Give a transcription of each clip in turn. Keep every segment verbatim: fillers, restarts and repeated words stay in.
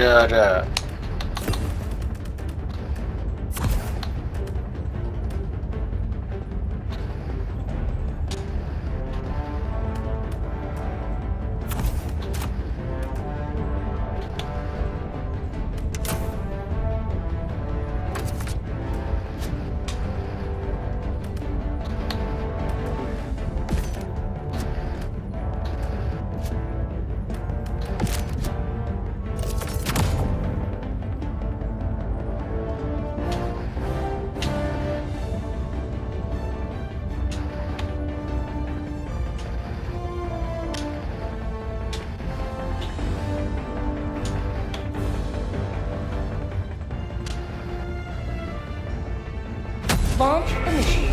Shut up. Launch initiated.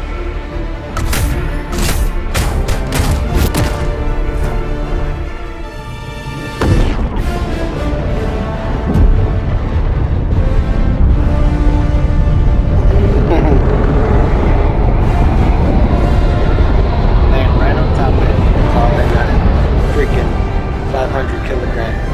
Land right on top of it. Falling on it. Freaking five hundred kilograms.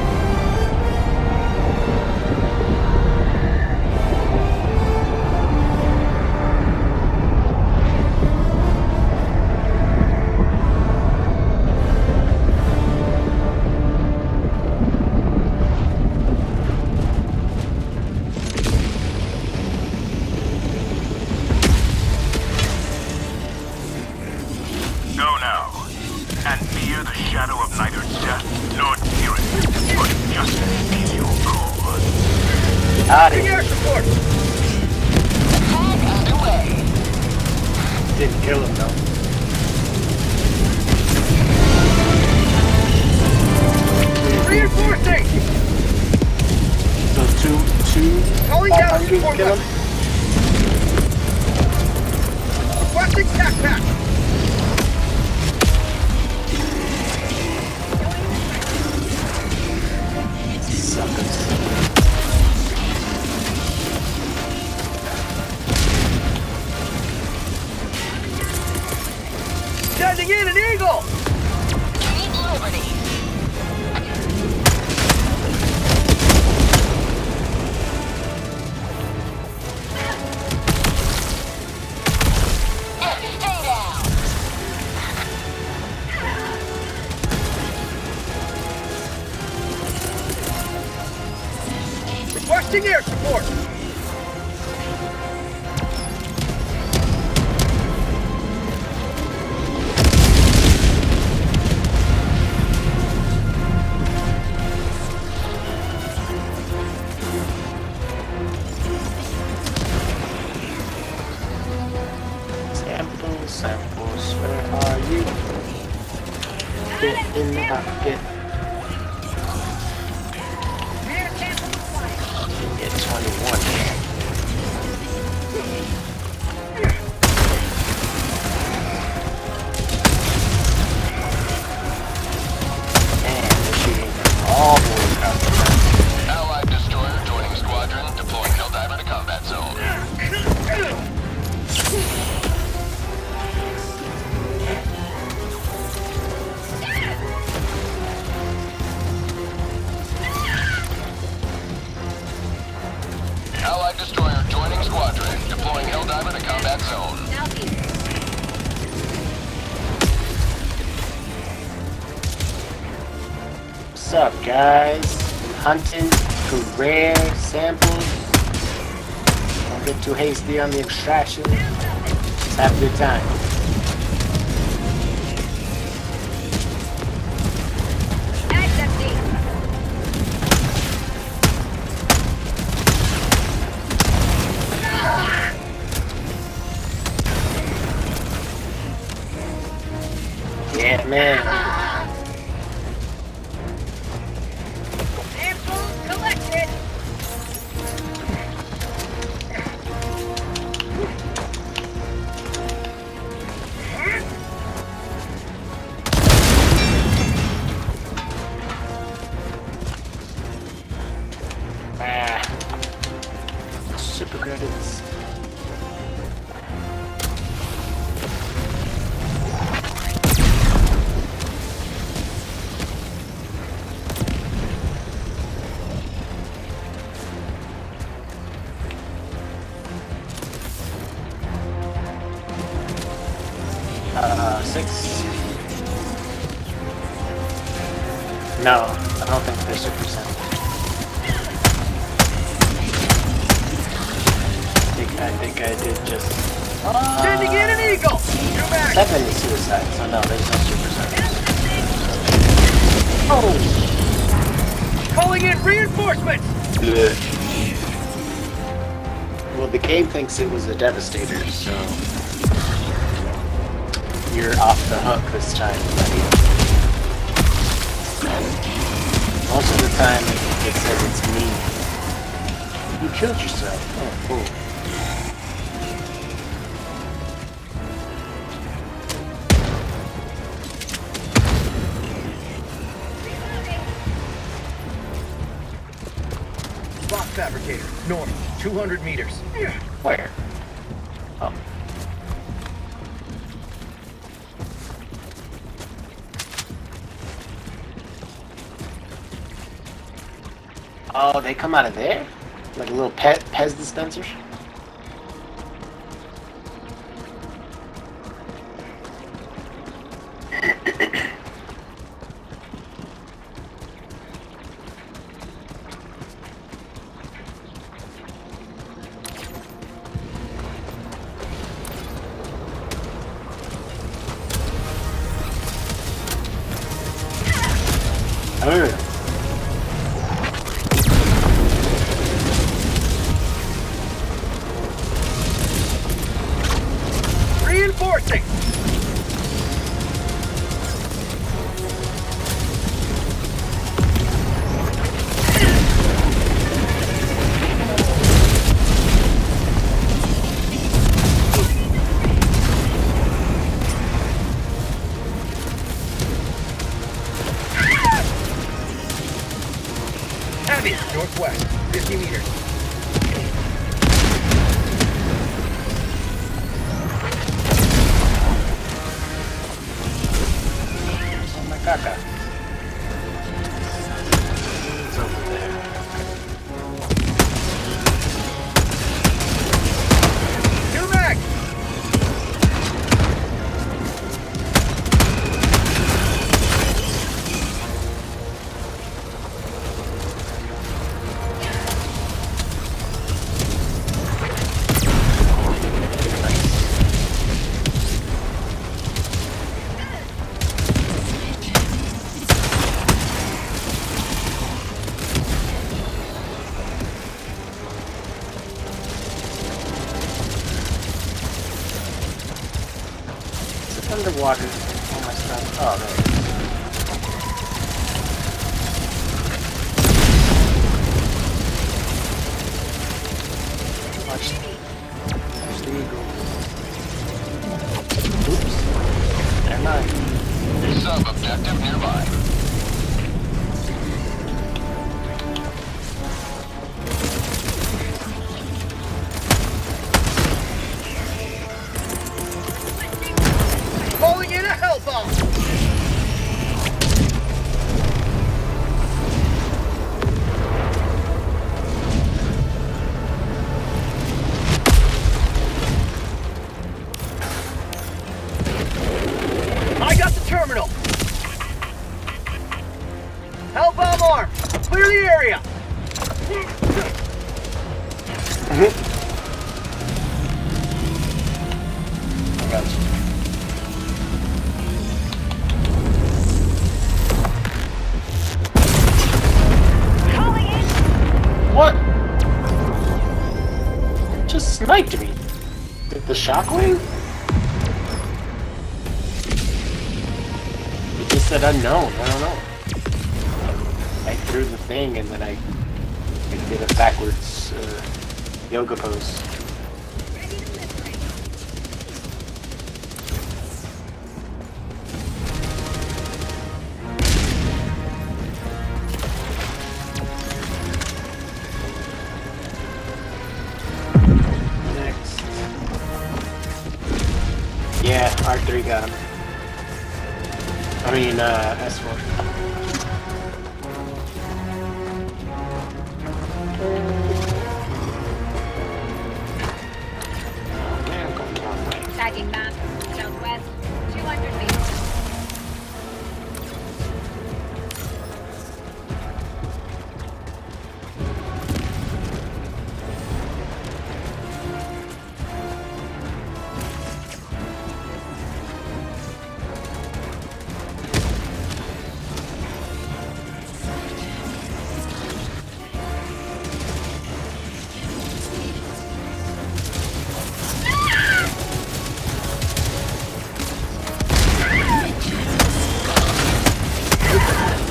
Out of here. Support. Attack underway. Didn't kill him though. Reinforcing. So two, two. Calling down support. Kill him. Requesting tac pack. Suckers. Sending in an eagle! Gain liberty. Stay down. Requesting air support! Samples, where are you? Get in the bucket. Get twenty-one here. Man, they're shooting all the way across the map. Allied destroyer joining squadron, deploying Helldiver to combat zone. Allied destroyer joining squadron, deploying Helldiver to combat zone. What's up, guys? Hunting for rare samples. Don't get too hasty on the extraction. Just have a good time. Yeah, man. Samples collected! Ah. Super credits. Uh, six. No, I don't think they're super percent. I think I think I did just. Uh, Sending in an eagle! Two back! Seven is suicide, so no, there's no super percent. Oh! Calling in reinforcements! Blech. Well, the game thinks it was a Devastator, so you're off the hook this time, buddy. Most of the time, it says it's me. You killed yourself. Oh, cool. Box fabricator, north, two hundred meters. Where? Oh. Oh, they come out of there? Like a little pet Pez dispensers? Oh. Reinforcing! Heavy, northwest, fifty meters. Oh my caca. It's over there. Two back! Underwater. Oh my stuff. Oh, there it is. Watch, watch the eagle. Oops. Never mind. Sub-objective nearby. Calling in a hell bomb! I got the terminal! Hell bomb arm! Clear the area! I got you. What? Just sniped me. With the shockwave? It just said unknown. I don't know. I threw the thing and then I, I did a backwards uh, yoga pose. Yeah, R three got him. I mean, uh, S four. Tagging map, southwest, two hundred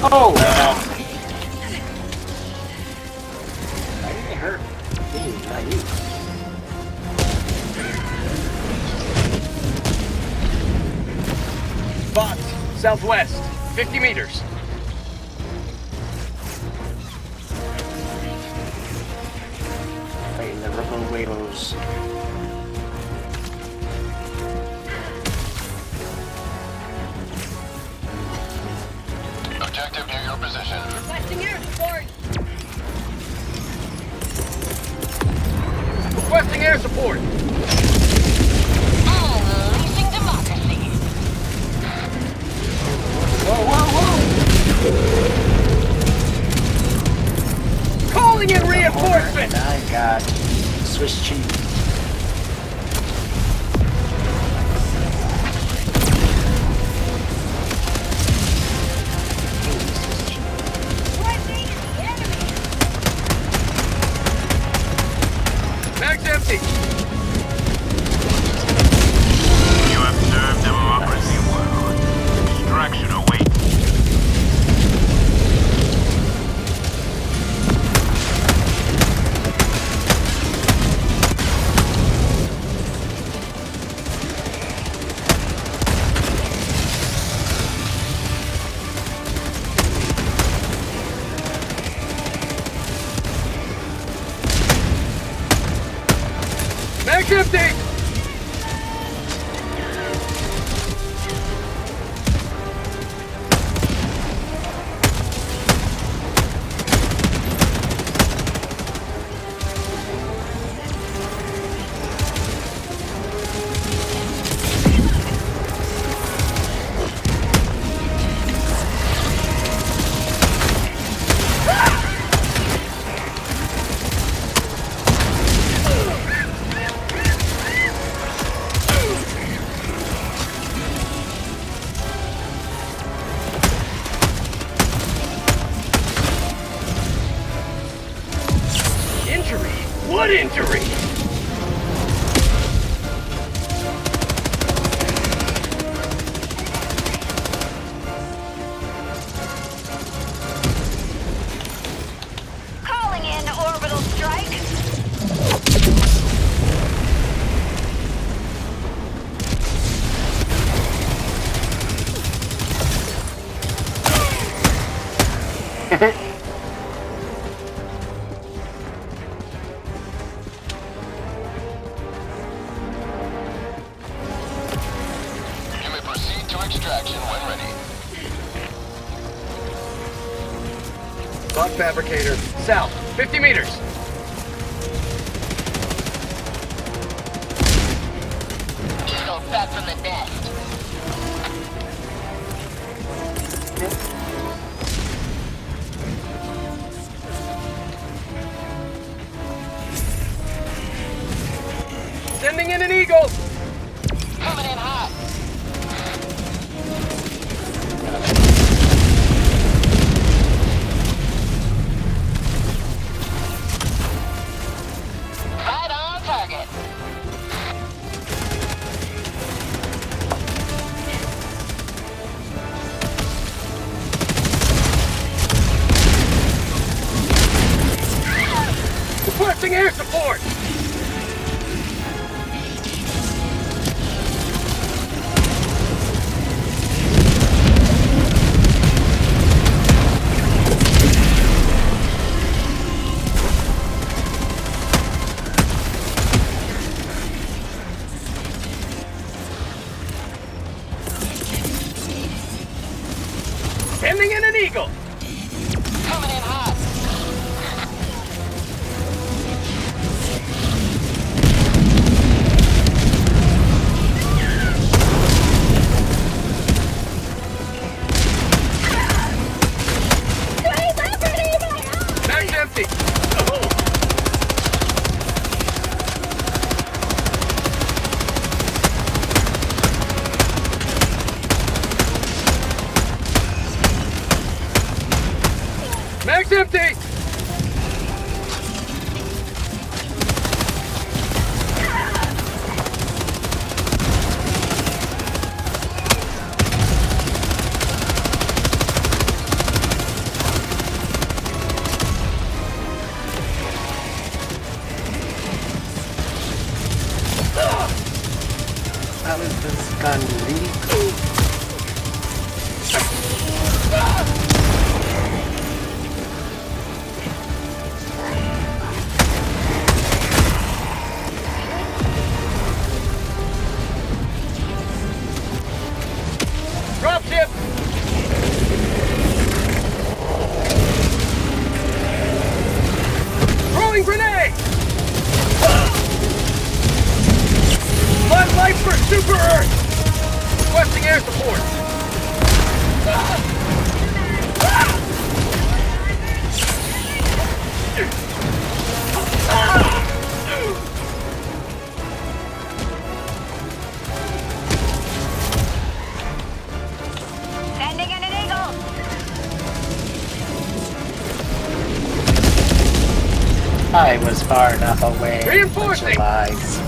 Oh! Uh, I didn't hurt me, not you. Box, southwest, fifty meters. Fighting the Rebel Wados. Objective near your position. Requesting air support. Requesting air support. Unleashing democracy. Whoa, whoa, whoa! Calling in reinforcements. I got Swiss cheese. Mag's empty. You have served democracy well. Extraction awaits. Mag's empty. Injury? What injury? Calling in orbital strike. You may proceed to extraction when ready. Bug fabricator, south, fifty meters. Eagle back from the nest. Sending in an eagle. Coming in hot. Right on target. Requesting air support. Sending in an eagle. Coming in hot. Mag's empty. Oh. How is this gun leak? Dropship! Throwing grenade! Blood light for Super Earth! Requesting air support! Sending in an eagle. I was far enough away. Reinforcing! Bunch of lies.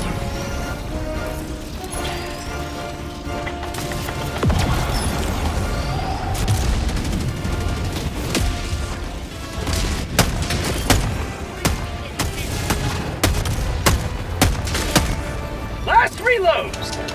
Last reload!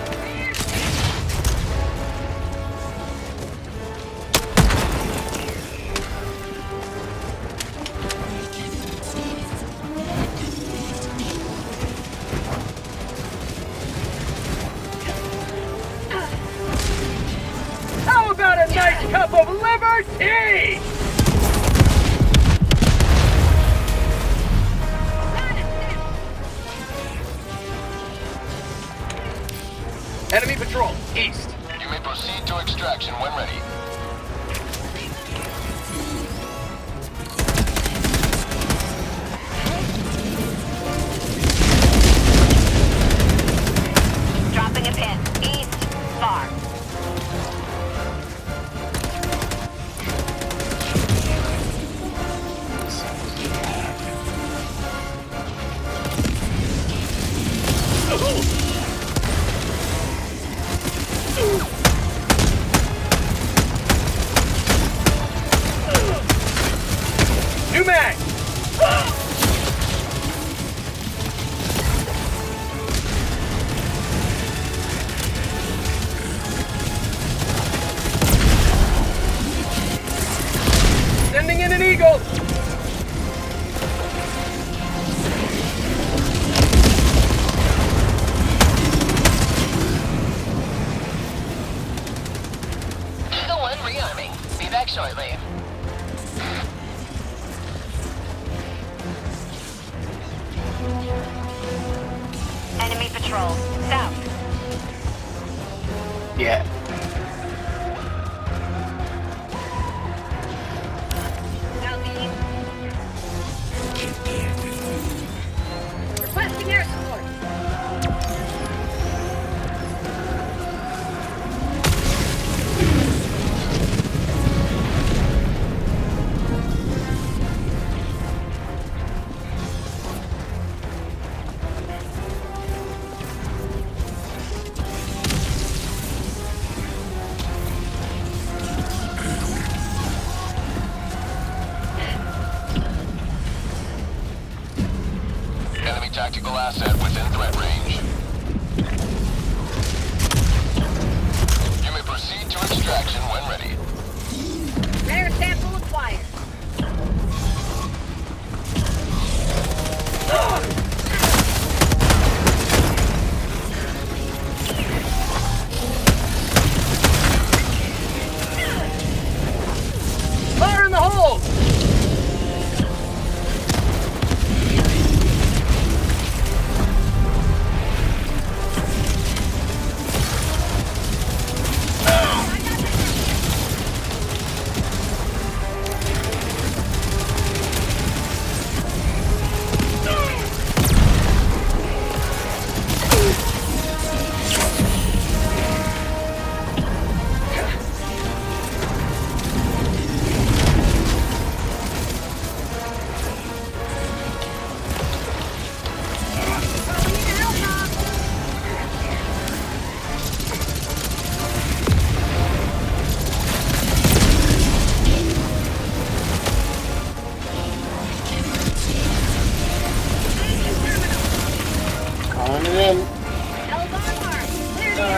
How about a nice cup of liver tea? Enemy patrol, east. You may proceed to extraction when ready. Dropping a pin. East. Far. New mag! Sending in an eagle! Eagle one rearming. Be back shortly. Enemy patrol. South. Yeah. Southeast. Requesting air support.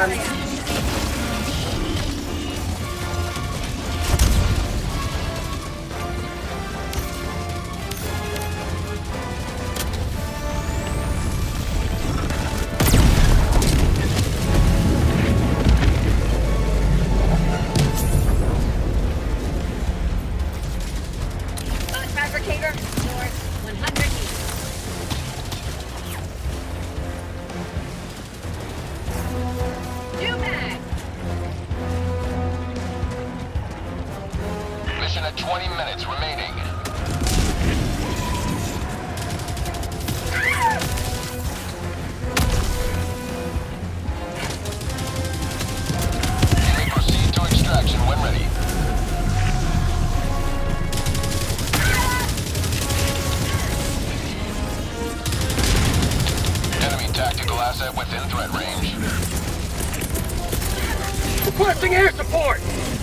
man. Bus fabricator, north, one hundred meters. New mag. Mission at twenty minutes remaining. You may proceed to extraction when ready. Enemy tactical asset within threat range. Requesting air support!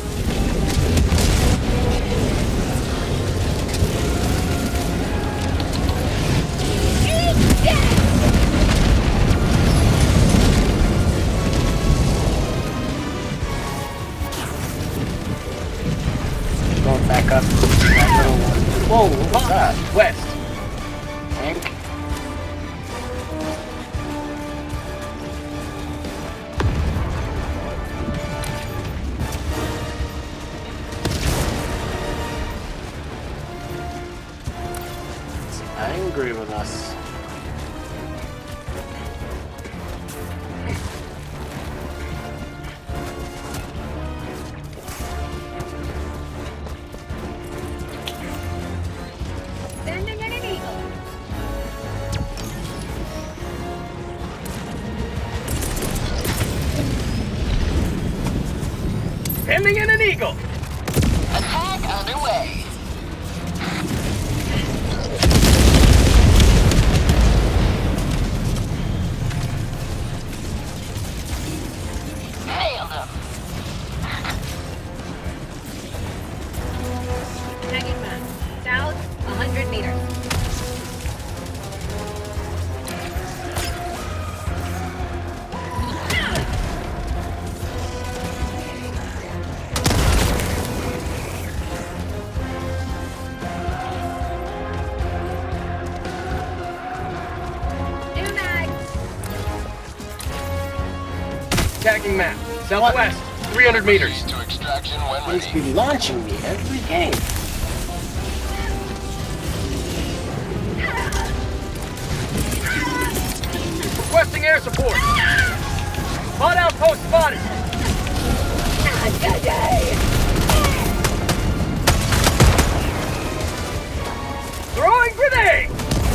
Going back up to that little one. Whoa, what was that? West. Tank? It's angry with us. Sending in an eagle. Sending in an eagle! Attack underway. Nailed him. Tagging map. South, one hundred meters. New mag. Tagging map. Southwest, three hundred meters. Proceed to extraction when He's ready. be launching me every game. Requesting air support. Hot outpost spotted. Throwing grenade.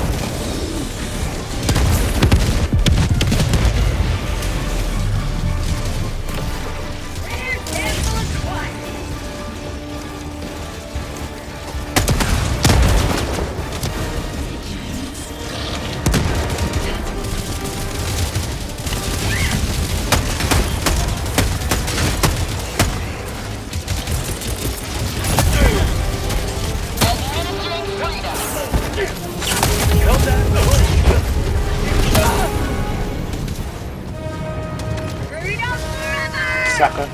Rare sample acquired. Administering freedom. Held that. Freedom forever! Sucker.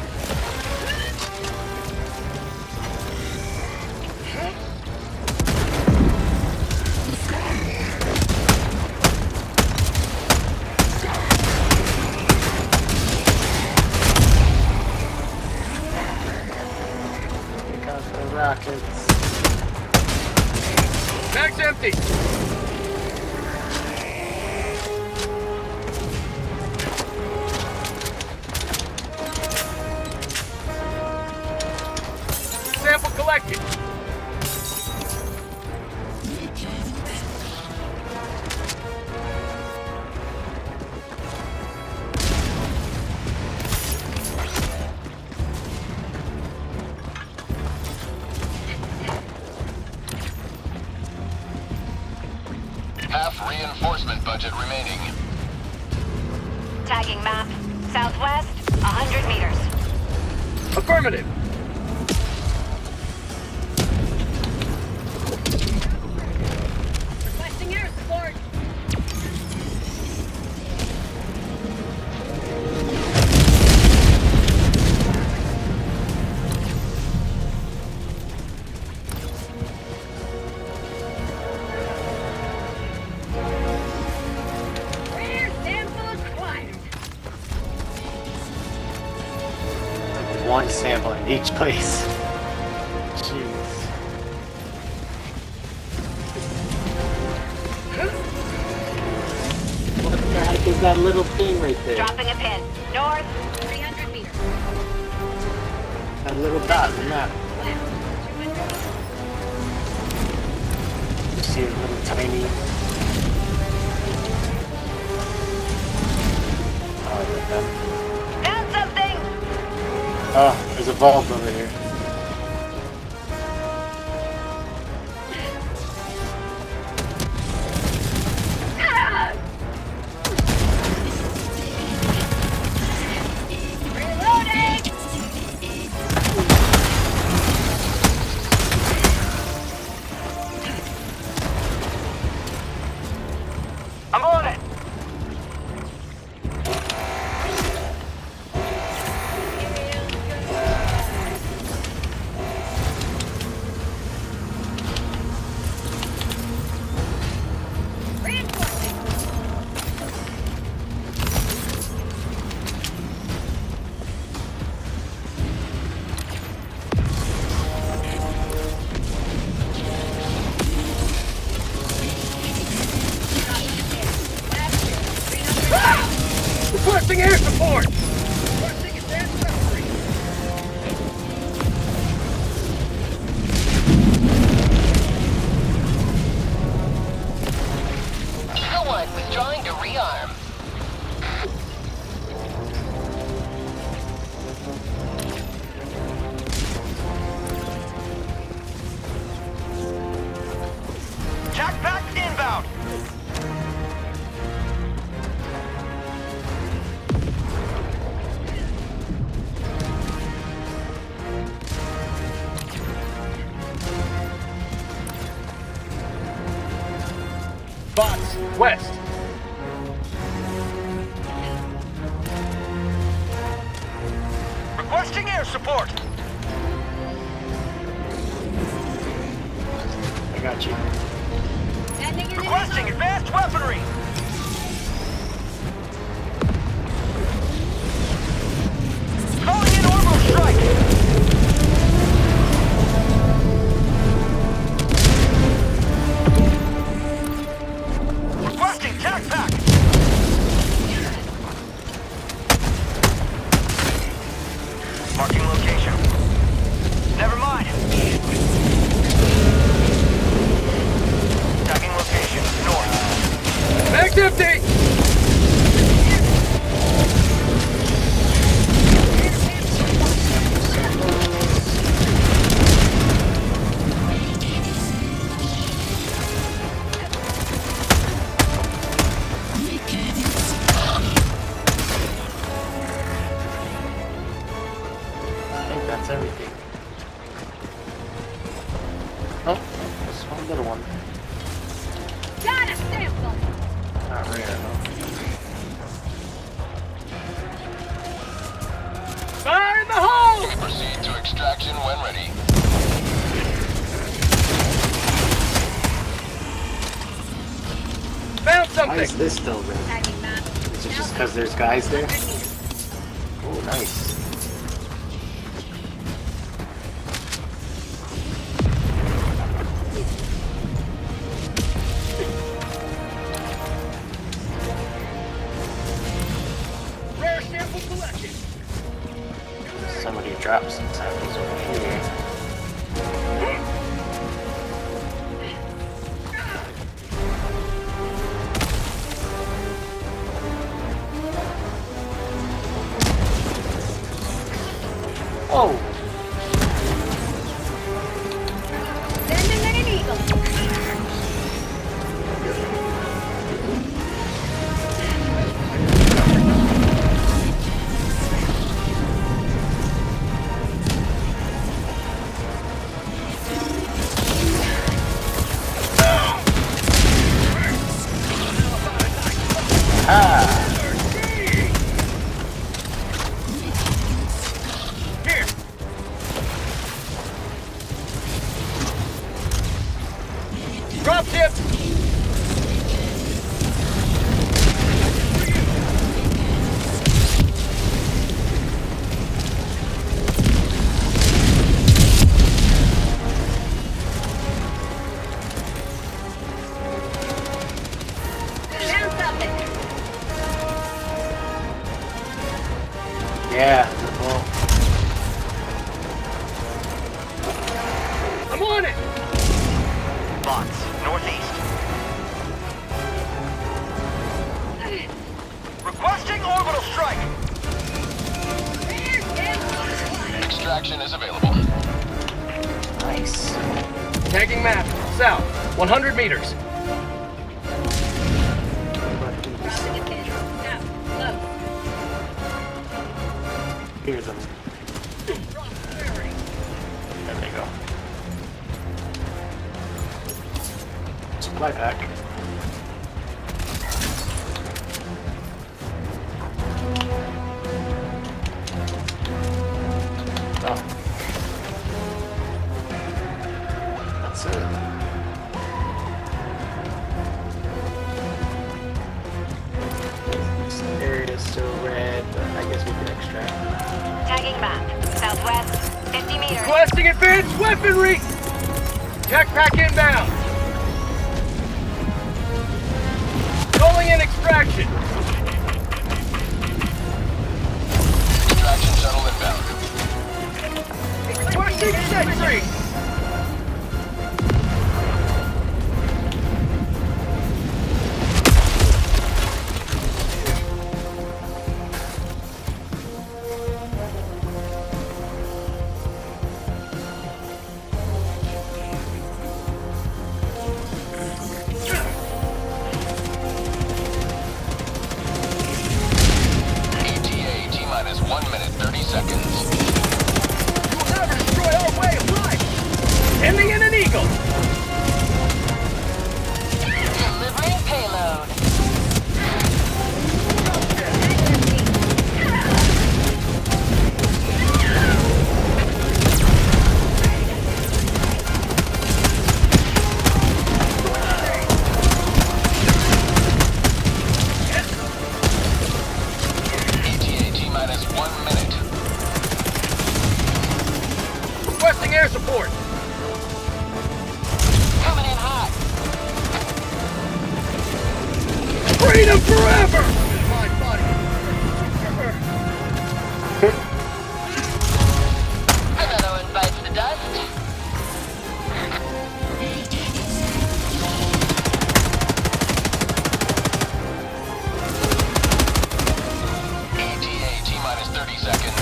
Pick up the rockets. Mag's empty. Sample collected. Half reinforcement budget remaining. Tagging map. Southwest, one hundred meters. Affirmative. Requesting air support. one sample in each place. Jeez. What the heck is that little thing right there? Dropping a pin. North, three hundred meters. That little dot on the map. Left, two hundred. You see a little tiny... Oh, yeah. Found something! Oh, there's a vault over here. Reloading! I'm on it! Reinforcing! Requesting air support! Requesting advanced weaponry! Eagle One withdrawing to rearm. Jackpack inbound! Bots, west. Requesting air support. I got you. Sending in Requesting advanced weaponry. Calling in orbital strike. Requesting jackpack. Marking location. Never mind. Tagging location. North. Mag's empty! I think that's everything. Oh, there's one little one. Got a sample! Not rare, though. Fire in the hole! Proceed to extraction when ready. Found Why something! is this still red? Tagging map. Is it just because there's guys there? one hundred meters. Oh, nice. Rare sample collected. Somebody dropped some samples over here. Oh! Sending in an eagle. Ah! Here, Yeah, well, I'm on it! Bots, northeast. Requesting orbital strike. Extraction is available. nice. Tagging map. South. one hundred meters. Crossing a pin. Now, close. Here's them. There they go. Supply pack. Oh. That's it. This area is still red, but I guess we can extract. Tagging map. Southwest, fifty meters. Requesting advanced weaponry! Tech pack inbound! Calling in extraction! Extraction shuttle inbound. Requesting sentry! E T A T-minus one minute, thirty seconds. You will never destroy our way of life! Sending in an eagle! Delivering payload. E T A T-minus one minute. Requesting air support! Coming in hot. Freedom forever! My body. Another one bites the dust. E T A T-minus thirty seconds.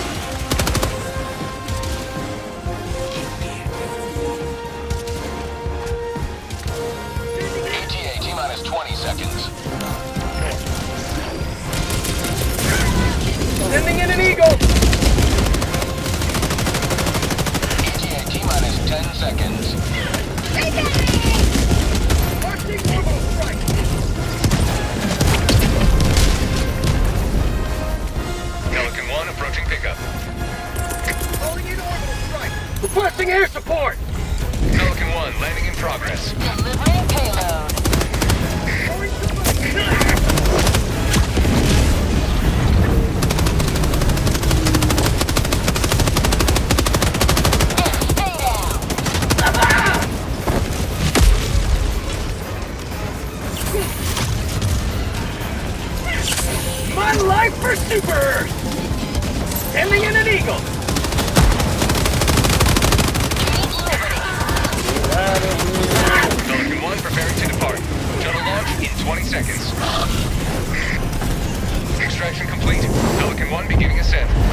E T A T-minus twenty seconds. Sending in an eagle! E T A T-minus ten seconds. Requesting orbital strike! Pelican one approaching pickup. Calling in orbital strike! Requesting air support! Pelican one landing in progress. Delivering payload. Going to Stay down. My life for Super Earth! Sending in an eagle! Pelican one preparing to depart. Shuttle launch in twenty seconds. Extraction complete. Pelican one beginning ascent.